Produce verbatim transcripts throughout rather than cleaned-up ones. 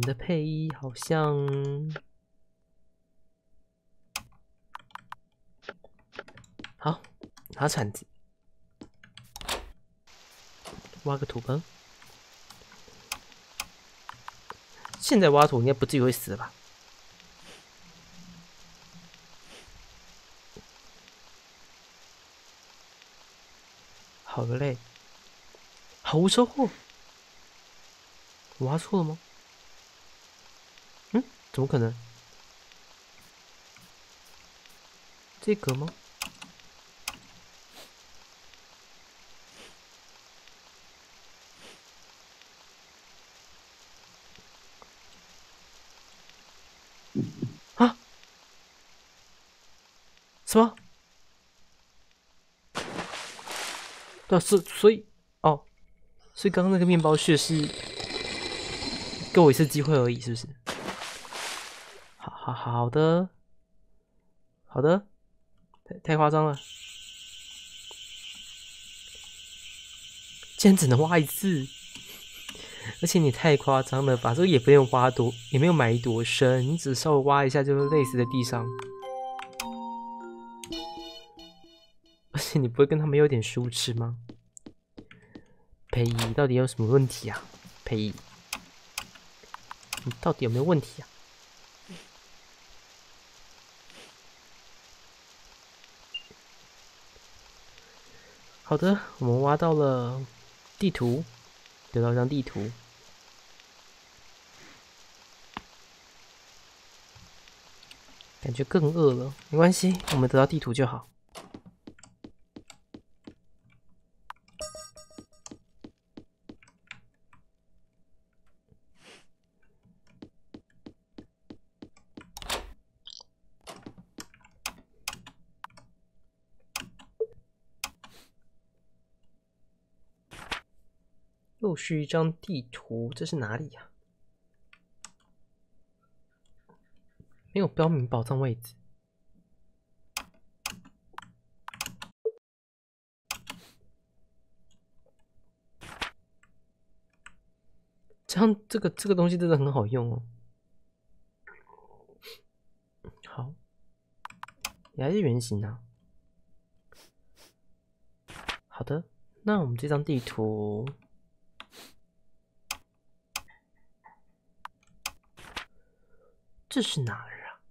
的配衣好像好，拿铲子挖个土坑。现在挖土应该不至于会死吧？好累，毫无收获。我挖错了吗？嗯，怎么可能？这格吗？啊？什么？对啊，所所以哦，所以刚刚那个面包屑是给我一次机会而已，是不是？好好好的，好的，太太夸张了，竟然只能挖一次，而且你太夸张了吧？这个也没有挖多，也没有埋多深，你只稍微挖一下就累死在地上。而且你不会跟他们有点疏痴吗？裴姨到底有什么问题啊？裴姨，你到底有没有问题啊？好的，我们挖到了地图，得到一张地图。感觉更饿了，没关系，我们得到地图就好。又是一张地图，这是哪里呀、啊？没有标明宝藏位置。这样，这个这个东西真的很好用哦。好，也还是圆形啊。好的，那我们这张地图，这是哪儿啊？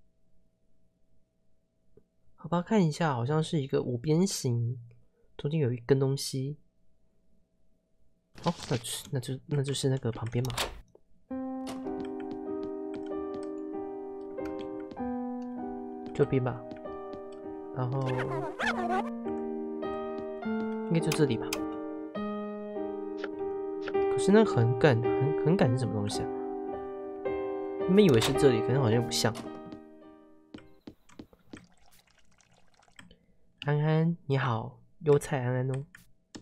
好吧，看一下，好像是一个五边形，中间有一根东西。哦，那就是那就那就是那个旁边嘛。这边吧，然后应该就这里吧。可是那横杆横横杆是什么东西啊？你们以为是这里，可是好像不像。安安，你好，优菜安安哦。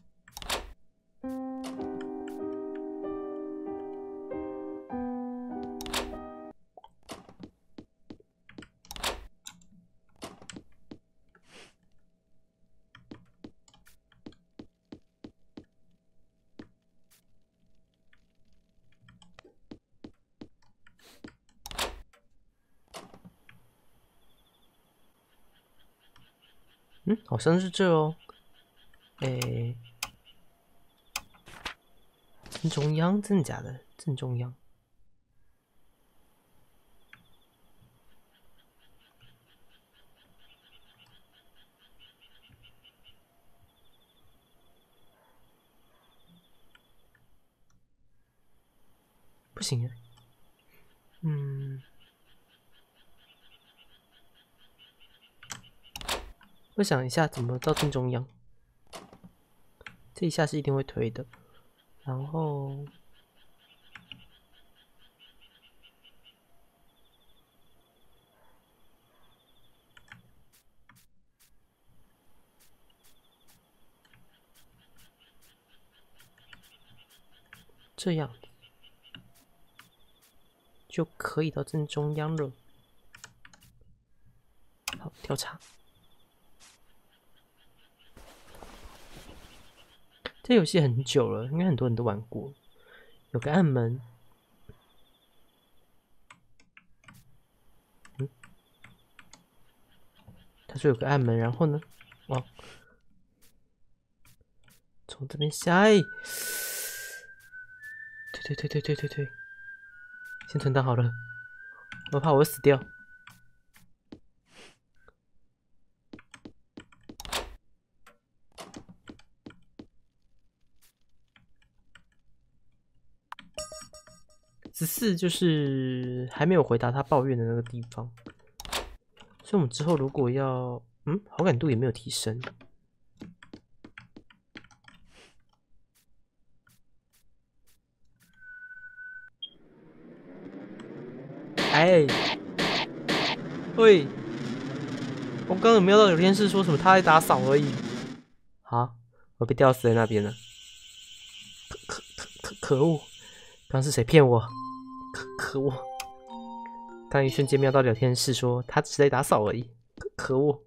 嗯，好像是这哦。诶，正中央，真的假的？正中央。不行啊。嗯，我想一下怎么到正中央。这一下是一定会推的，然后这样就可以到正中央了。好，调查。这游戏很久了，应该很多人都玩过。有个暗门， 他说有个暗门，然后呢？哦，从这边下。哎，对对对对对对对，先存档好了，我怕我死掉。十四就是还没有回答他抱怨的那个地方，所以我们之后如果要，嗯，好感度也没有提升。哎，喂，我刚刚有没有到聊天室说什么他在打扫而已？好，我被吊死在那边了。可可可可可恶！刚是谁骗我？可可恶！刚一瞬间瞄到聊天室说他只是在打扫而已。可可恶！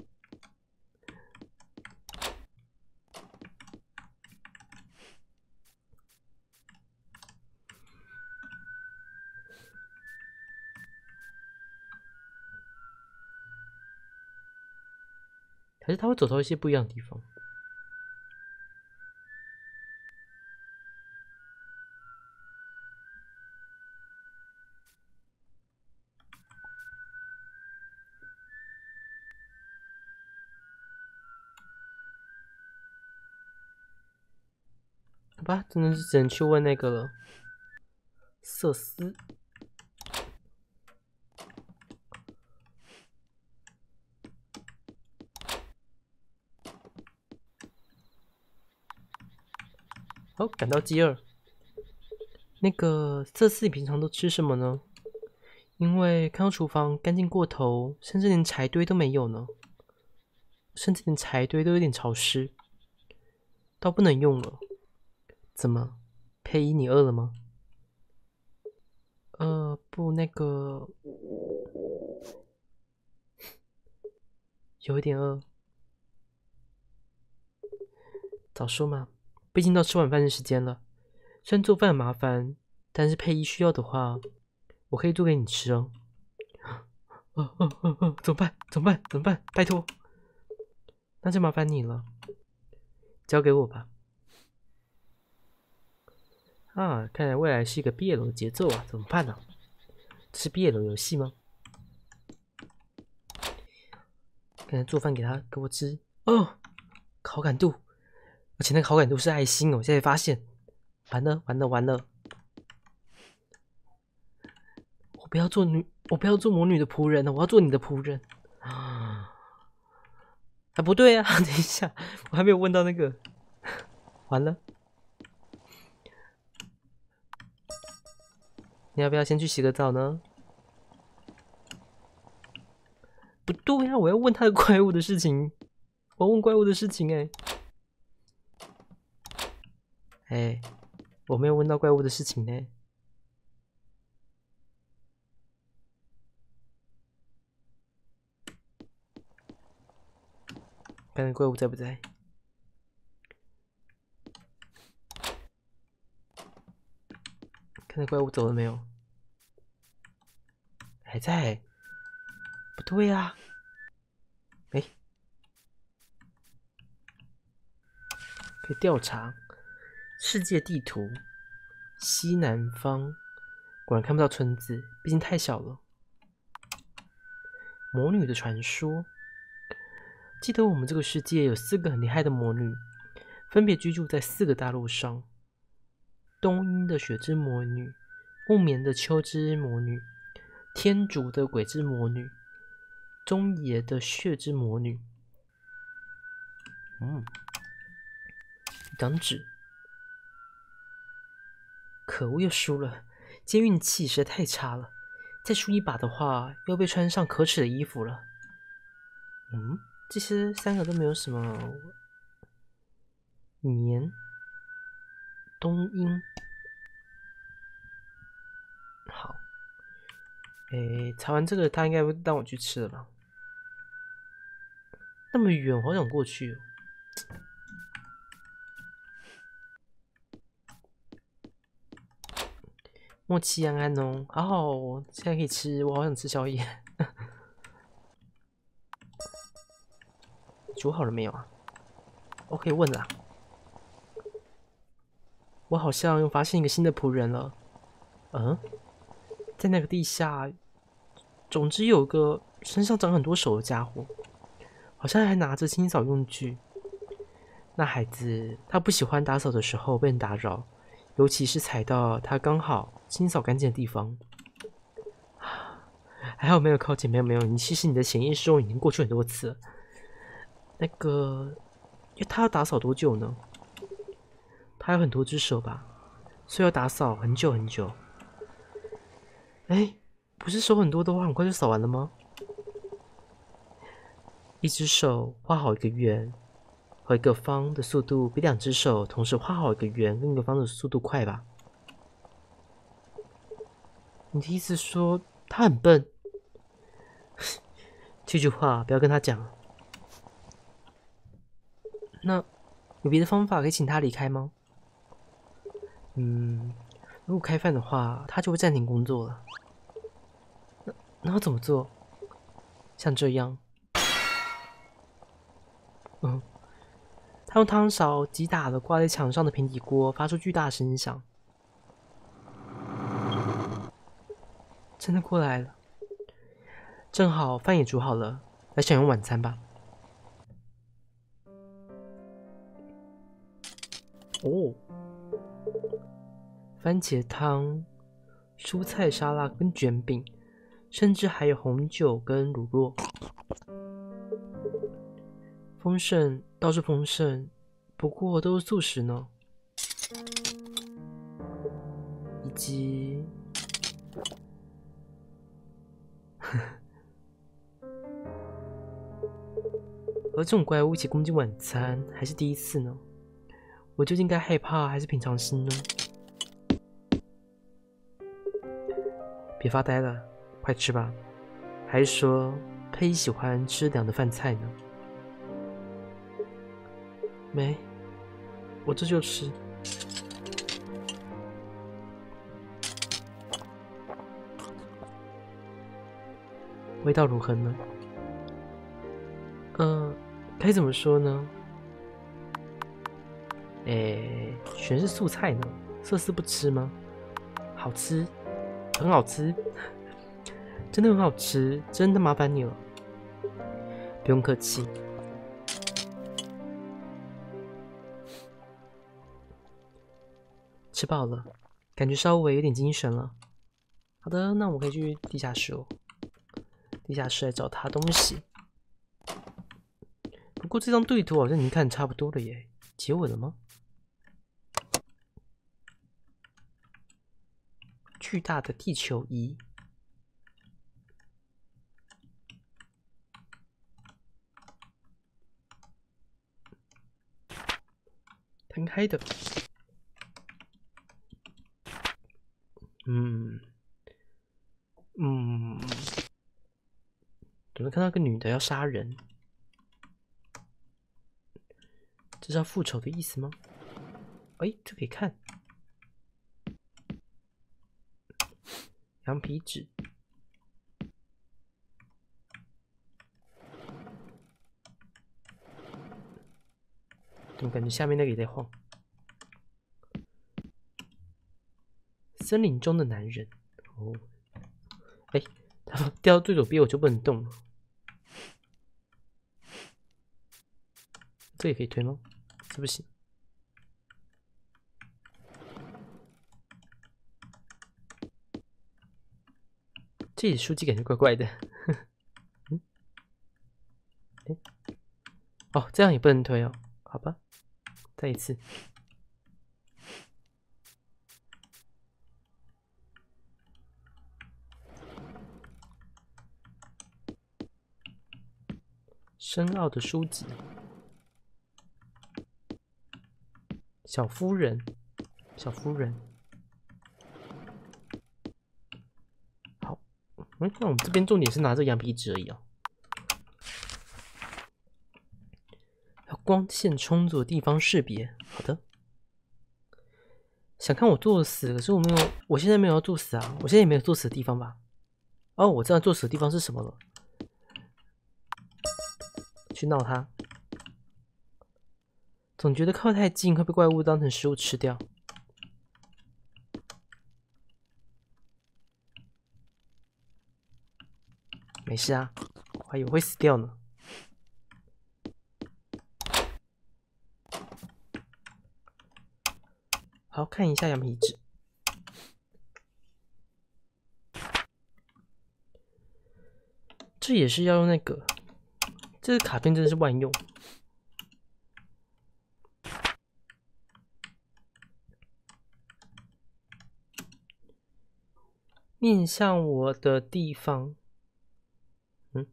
还是他会走到一些不一样的地方。好吧，真的是只能去问那个了。瑟斯。好，赶到饥饿。那个瑟斯，你平常都吃什么呢？因为看到厨房干净过头，甚至连柴堆都没有呢，甚至连柴堆都有点潮湿，到不能用了。怎么，佩伊，你饿了吗？呃，不，那个有一点饿。早说嘛，毕竟到吃晚饭的时间了。虽然做饭很麻烦，但是佩伊需要的话，我可以做给你吃哦。哦哦哦哦，怎么办？怎么办？怎么办？拜托，那就麻烦你了，交给我吧。啊，看来未来是一个 B L 的节奏啊，怎么办呢？这是 B L 游戏吗？刚才做饭给他给我吃哦，好感度，而且那个好感度是爱心哦，我现在发现，完了完了完了，我不要做女，我不要做魔女的仆人了，我要做你的仆人啊！啊，不对啊，等一下，我还没有问到那个，完了，你要不要先去洗个澡呢？不对啊，我要问他的怪物的事情，我要问怪物的事情哎、欸，哎、欸，我没有问到怪物的事情呢、欸。看看怪物在不在？看看怪物走了没有？还在？不对呀、啊！哎、欸，可以调查世界地图，西南方，果然看不到村子，毕竟太小了。魔女的传说，记得我们这个世界有四个很厉害的魔女，分别居住在四个大陆上：东瀛的雪之魔女，木棉的秋之魔女，天竺的鬼之魔女，中野的血之魔女。嗯，一张纸。可恶，又输了！今天运气实在太差了，再输一把的话，又被穿上可耻的衣服了。嗯，这些三个都没有什么。年，东瀛，好。诶，查完这个，他应该会让我去吃了吧？那么远，我好想过去哦。莫气安安哦，好好哦，现在可以吃，我好想吃宵夜。 煮好了没有啊？我可以问啦。我好像又发现一个新的仆人了。嗯，在那个地下，总之有个身上长很多手的家伙，好像还拿着清扫用具。那孩子他不喜欢打扫的时候被人打扰，尤其是踩到他刚好清扫干净的地方。还好没有靠近，没有没有，你其实你的潜意识中已经过去很多次了。那个，因为他要打扫多久呢？他有很多只手吧，所以要打扫很久很久。哎，不是手很多的话，很快就扫完了吗？一只手画好一个圆和一个方的速度，比两只手同时画好一个圆跟一个方的速度快吧？你的意思说他很笨？这句话不要跟他讲。那有别的方法可以请他离开吗？嗯，如果开饭的话，他就会暂停工作了。那那要怎么做？像这样。嗯，他用汤勺击打了挂在墙上的平底锅，发出巨大的声响。真的过来了，正好饭也煮好了，来享用晚餐吧。哦，番茄汤、蔬菜沙拉跟卷饼，甚至还有红酒跟乳酪。丰盛倒是丰盛，不过都是素食呢。以及，和这种怪物一起共进晚餐，还是第一次呢。我究竟该害怕还是平常心呢？别发呆了，快吃吧。还是说佩伊喜欢吃凉的饭菜呢？没，我这就吃。味道如何呢？嗯、呃，该怎么说呢？诶，全是素菜呢，色丝不吃吗？好吃，很好吃，真的很好吃，真的麻烦你了。不用客气。吃饱了，感觉稍微有点精神了。好的，那我们可以去地下室哦。地下室来找他东西。不过这张对图好像已经看差不多了耶，结尾了吗？巨大的地球仪，弹开的。嗯嗯，怎么看到个女的要杀人？这是要复仇的意思吗？哎，这可以看。羊皮纸，怎么感觉下面那个也在晃？森林中的男人，哦，哎，他掉到最左边我就不能动了。这也可以推吗？这不行。这里书记感觉怪怪的。嗯，哎，哦，这样也不能推哦，好吧，再一次。深奥的书籍，小夫人，小夫人。好，嗯，那我们这边重点是拿这羊皮纸而已哦。要光线充足的地方识别。好的。想看我作死，可是我没有，我现在没有要作死啊，我现在也没有作死的地方吧？哦，我知道作死的地方是什么了。去闹他， 总觉得靠太近会被怪物当成食物吃掉。没事啊，我还以为会死掉呢。好，看一下羊皮纸。这也是要用那个，这个卡片真的是万用。面向我的地方，嗯，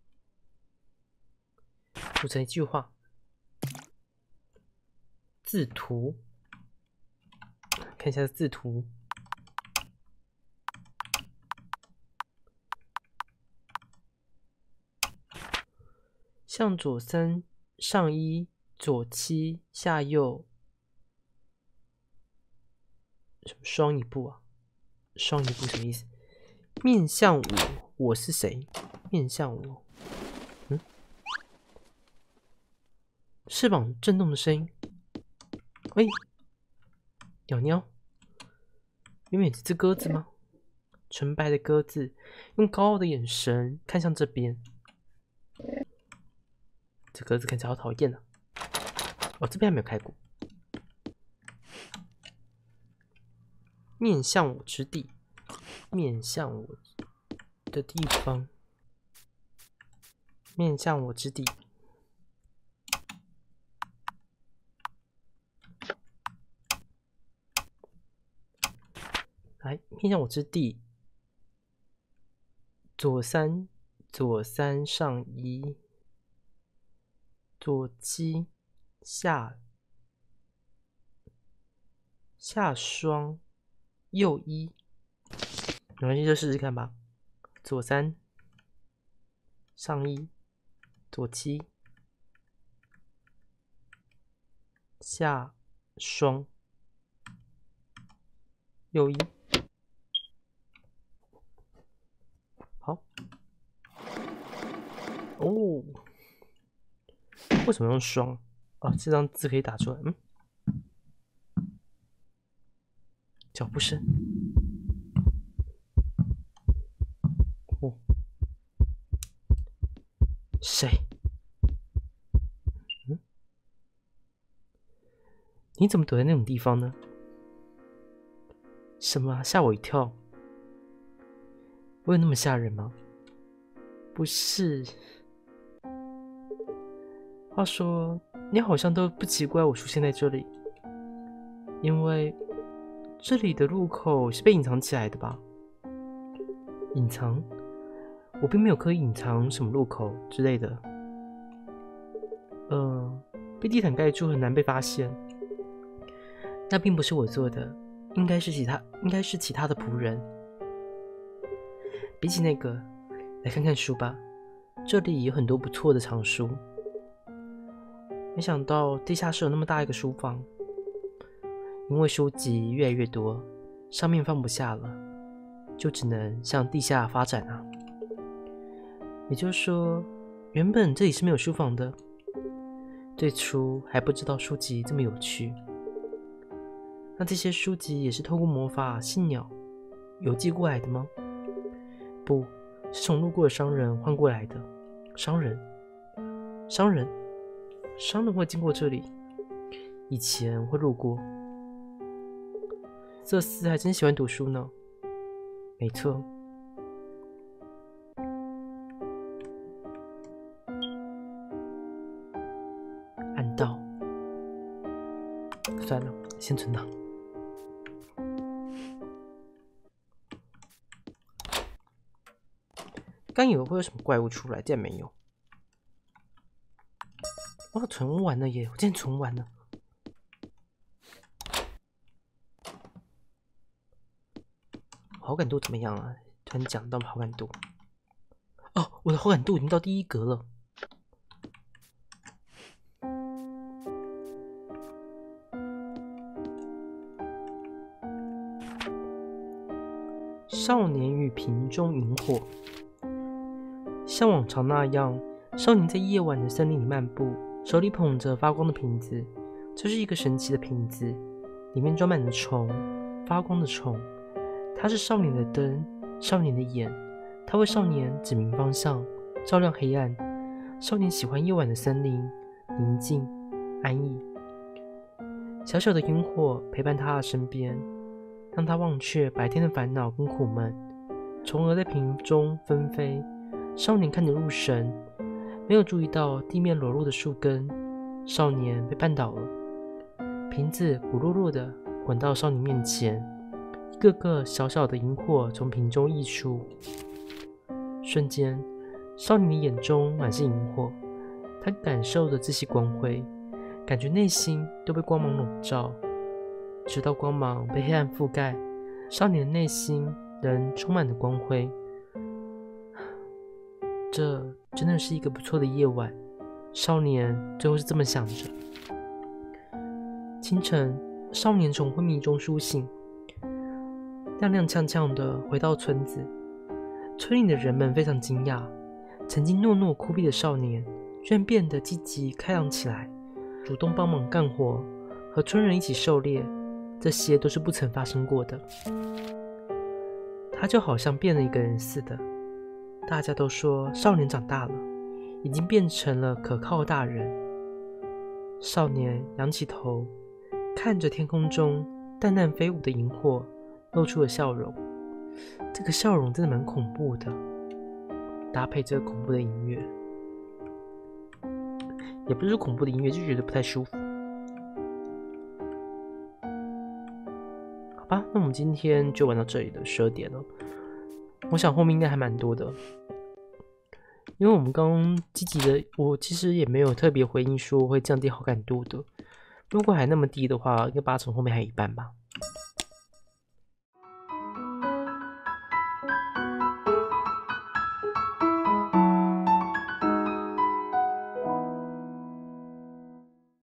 组成一句话，字图，看一下字图。向左三，上一，左七，下右，什么双一步啊？双一步什么意思？面向我，我是谁？面向我，嗯，翅膀震动的声音。喂，鸟鸟，原本是只鸽子吗？纯白的鸽子，用高傲的眼神看向这边。这鸽子看起来好讨厌啊！哦，这边还没有开过。面向我之地，面向我的地方，面向我之地。来，面向我之地，左三，左三上一。左七，下下双，右一，没关系，就试试看吧。左三，上一，左七，下双，右一。好，哦。为什么用双？哦，这张字可以打出来。嗯，脚步声。哦，谁？嗯，你怎么躲在那种地方呢？什么啊？吓我一跳！我有那么吓人吗？不是。话说，你好像都不奇怪我出现在这里，因为这里的入口是被隐藏起来的吧？隐藏？我并没有刻意隐藏什么入口之类的。呃，被地毯盖住很难被发现。那并不是我做的，应该是其他，应该是其他的仆人。比起那个，来看看书吧，这里有很多不错的藏书。没想到地下室有那么大一个书房，因为书籍越来越多，上面放不下了，就只能向地下发展啊。也就是说，原本这里是没有书房的，最初还不知道书籍这么有趣。那这些书籍也是透过魔法信鸟邮寄过来的吗？不，是从路过的商人换过来的。商人，商人。商人会经过这里，以前会路过。瑟斯还真喜欢读书呢。没错。暗道，算了，先存档。刚以为会有什么怪物出来，竟然没有。哇，存完了耶！我竟然存完了。好感度怎么样啊？突然讲到好感度。哦，我的好感度已经到第一格了。少年与瓶中萤火。像往常那样，少年在夜晚的森林里漫步，手里捧着发光的瓶子， 这是一个神奇的瓶子，里面装满了虫，发光的虫。它是少年的灯，少年的眼，它为少年指明方向，照亮黑暗。少年喜欢夜晚的森林，宁静、安逸。小小的萤火陪伴他的身边，让他忘却白天的烦恼跟苦闷。虫儿在瓶中纷飞，少年看得入神，没有注意到地面裸露的树根。少年被绊倒了，瓶子鼓落落的滚到少年面前，一个个小小的萤火从瓶中溢出。瞬间，少年的眼中满是萤火，他感受着这些光辉，感觉内心都被光芒笼罩。直到光芒被黑暗覆盖，少年的内心仍充满了光辉。这真的是一个不错的夜晚，少年最后是这么想着。清晨，少年从昏迷中苏醒，踉踉跄跄地回到村子。村里的人们非常惊讶，曾经懦弱枯敝的少年居然变得积极开朗起来，主动帮忙干活，和村人一起狩猎，这些都是不曾发生过的。他就好像变了一个人似的。大家都说少年长大了，已经变成了可靠的大人。少年仰起头，看着天空中淡淡飞舞的萤火，露出了笑容。这个笑容真的蛮恐怖的，搭配这个恐怖的音乐，也不是恐怖的音乐，就觉得不太舒服。好吧，那我们今天就玩到这里了，十二点了。我想后面应该还蛮多的，因为我们刚刚积极的，我其实也没有特别回应说会降低好感度的。如果还那么低的话，应该八成后面还有一半吧。